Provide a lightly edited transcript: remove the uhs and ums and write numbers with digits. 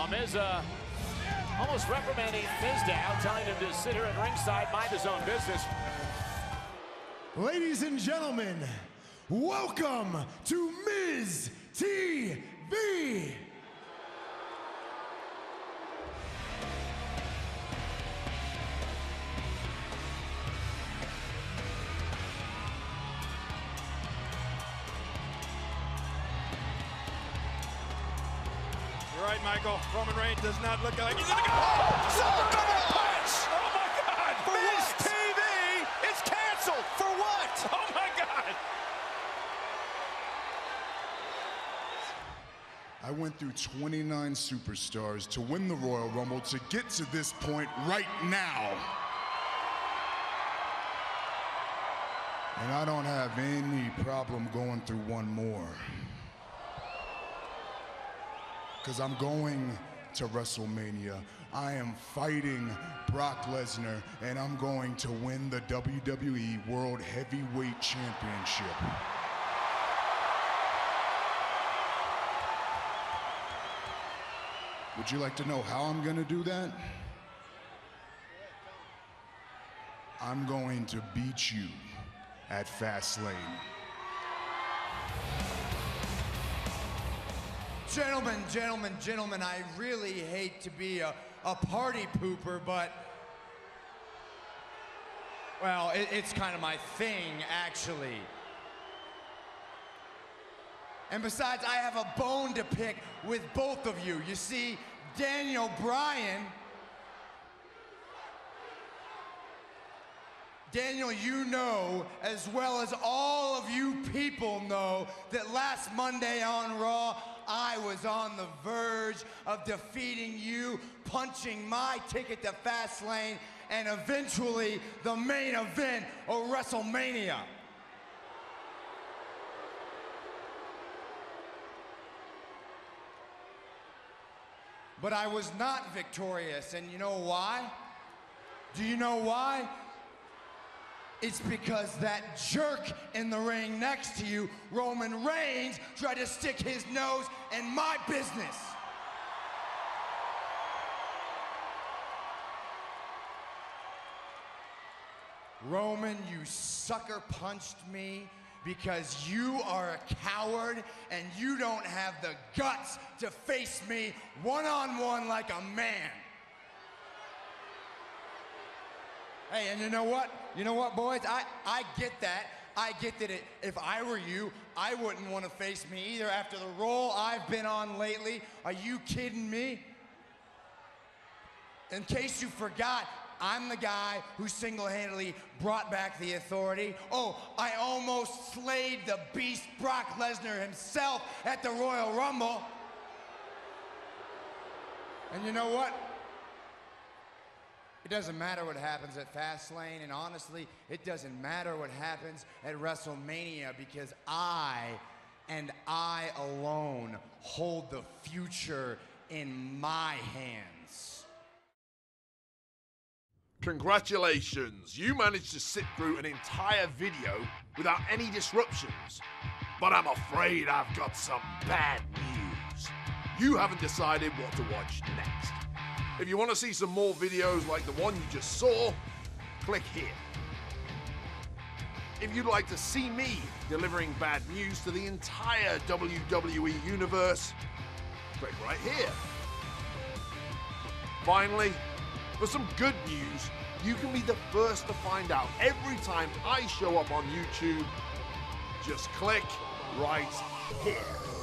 Miz almost reprimanding Miz now, telling him to sit here at ringside, mind his own business. Ladies and gentlemen, welcome to Miz TV. You're right, Michael. Roman Reigns does not look like he's gonna go. Oh, super double punch! Oh my God! For Miz TV is canceled. For what? Oh my God! I went through 29 superstars to win the Royal Rumble to get to this point right now. And I don't have any problem going through one more. Because I'm going to WrestleMania. I am fighting Brock Lesnar, and I'm going to win the WWE World Heavyweight Championship. Would you like to know how I'm going to do that? I'm going to beat you at Fastlane. Gentlemen, I really hate to be a party pooper, but, well, it's kind of my thing, actually. And besides, I have a bone to pick with both of you. You see, Daniel, you know, as well as all of you people know, that last Monday on Raw, I was on the verge of defeating you, punching my ticket to Fastlane, and eventually the main event of WrestleMania. But I was not victorious, and you know why? Do you know why? It's because that jerk in the ring next to you, Roman Reigns, tried to stick his nose in my business. Roman, you sucker punched me because you are a coward and you don't have the guts to face me one-on-one like a man. Hey, and you know what? You know what, boys? I get that. I get that if I were you, I wouldn't want to face me either after the role I've been on lately. Are you kidding me? In case you forgot, I'm the guy who single-handedly brought back the Authority. Oh, I almost slayed the beast Brock Lesnar himself at the Royal Rumble. And you know what? It doesn't matter what happens at Fastlane, and honestly, it doesn't matter what happens at WrestleMania, because I, and I alone, hold the future in my hands. Congratulations, you managed to sit through an entire video without any disruptions. But I'm afraid I've got some bad news. You haven't decided what to watch next. If you want to see some more videos like the one you just saw, click here. If you'd like to see me delivering bad news to the entire WWE universe, click right here. Finally, for some good news, you can be the first to find out every time I show up on YouTube. Just click right here.